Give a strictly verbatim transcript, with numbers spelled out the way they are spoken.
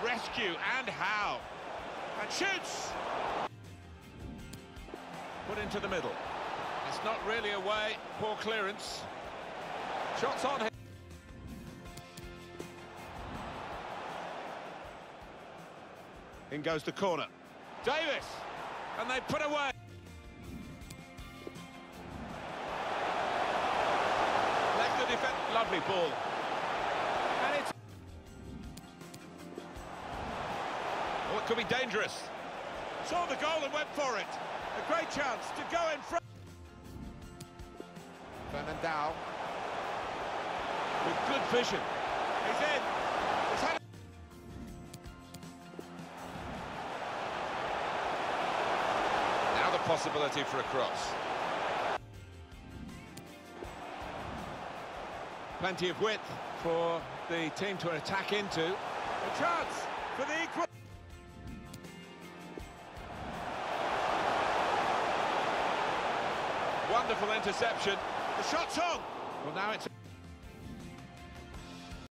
rescue, and how. And shoots! Put into the middle. It's not really away, poor clearance. Shots on him. In goes the corner. Davis! And they put away. Left the defence. Lovely ball. And it's... Oh, it could be dangerous. Saw the goal and went for it. A great chance to go in front. Fernandao. With good vision. He's in. He's had... Now the possibility for a cross. Plenty of width for the team to attack into. A chance for the equal. Wonderful interception. The shot's on. Well, now it's...